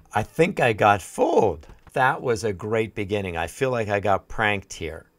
I think I got fooled. That was a great beginning. I feel like I got pranked here.